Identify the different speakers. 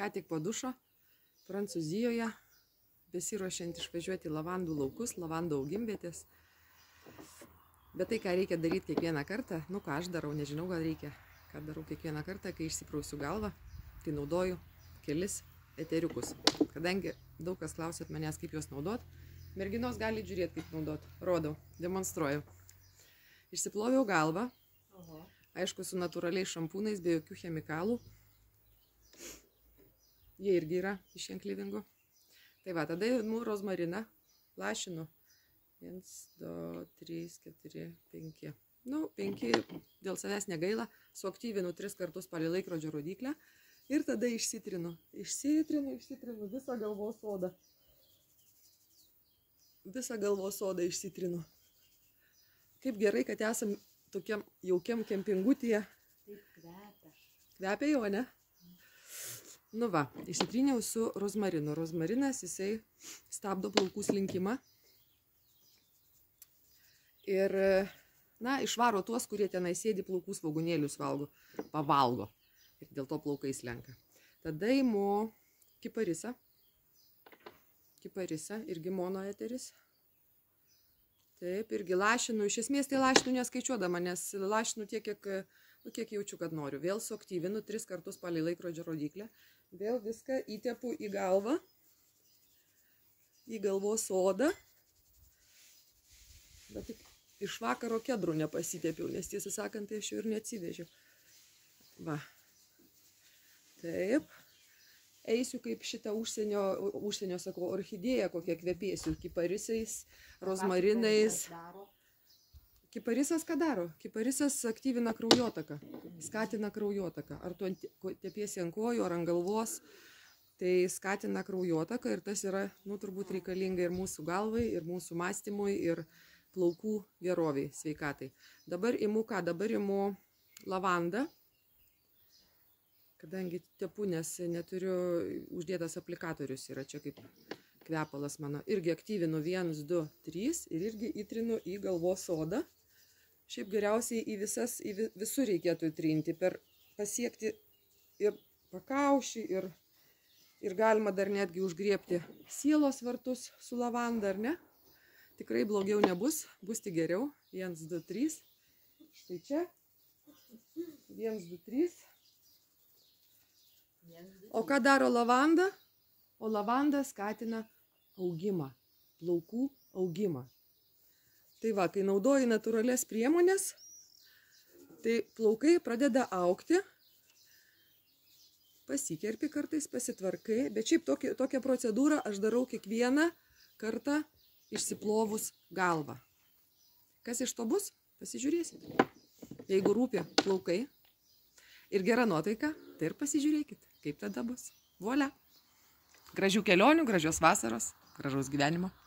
Speaker 1: ką tik po dušo Prancūzijoje, besiruošiant išvažiuoti į lavandų laukus, lavandų augimvietės. Bet tai, ką reikia daryti kiekvieną kartą, nu ką aš darau, nežinau, gal reikia, ką darau kiekvieną kartą, kai išsiprausiu galvą, tai naudoju kelis eteriukus. Kadangi daug kas klausėt manęs, kaip juos naudot, merginos gali žiūrėti, kaip naudot. Rodau, demonstruoju. Išsiploviau galvą, aišku, su natūraliais šampūnais, be jokių chemikalų. Jie irgi yra iš enklivingų. Tai va, tada imu rozmariną, lašinu. 1, 2, 3, 4, 5. Nu, 5 dėl savęs negaila. Suaktyvinu 3 kartus palei laikrodžio rodyklę. Ir tada išsitrinu. Išsitrinu visą galvos odą. Visą galvos odą išsitrinu. Kaip gerai, kad esam tokiam jaukiam kempingutyje.
Speaker 2: Taip kvepia.
Speaker 1: Kvepia jau, ne? Nu va, išsitryniau su rozmarinu. Rozmarinas, jisai stabdo plaukų slinkimą. Ir, na, išvaro tuos, kurie tenai sėdi plaukų svogūnėlius pavalgo. Ir dėl to plaukai slenka. Tada imu kiparisą. Kiparisa, irgi monoeteris. Taip, irgi lašinu. Iš esmės tai lašinu neskaičiuodama, nes lašinu tiek, kiek jaučiu, kad noriu. Vėl suaktyvinu 3 kartus palei laikrodžio rodyklę. Vėl viską įtepu į galvą, į galvos odą. Bet tik iš vakaro kedrų nepasitepiau, nes tiesą sakant, tai aš jau ir neatsivežiau. Va. Taip. Eisiu kaip šitą užsienio, sakau, orchidėją kokią kvepėsiu, kiparisais, rozmarinais. Kiparisas ką daro? Kiparisas aktyvina kraujotaką, skatina kraujotaką. Ar tu tepiesi ant kojų, ar ant galvos, tai skatina kraujotaką ir tas yra, nu, turbūt reikalinga ir mūsų galvai, ir mūsų mąstymui, ir plaukų geroviai, sveikatai. Dabar imu ką? Dabar imu lavandą, kadangi tepu, nes neturiu uždėtas aplikatorius, yra čia kaip kvepalas mano. Irgi aktyvinu 1, 2, 3 ir irgi įtrinu į galvos odą. Šiaip geriausiai į visur reikėtų įtrinti, per pasiekti ir pakaušį, ir galima dar netgi užgriebti sielos vartus su lavanda, ar ne? Tikrai blogiau nebus, bus tik geriau. 1, 2, 3. Štai čia. 1, 2, 3. O ką daro lavanda? O lavanda skatina augimą, plaukų augimą. Tai va, kai naudoji natūralias priemonės, tai plaukai pradeda augti, pasikerpi kartais, pasitvarkai, bet šiaip tokią procedūrą aš darau kiekvieną kartą išsiplovus galvą. Kas iš to bus? Pasižiūrėsit. Jeigu rūpi plaukai ir gera nuotaika, tai ir pasižiūrėkit, kaip tada bus. Volia. Gražių kelionių, gražios vasaros, gražaus gyvenimo.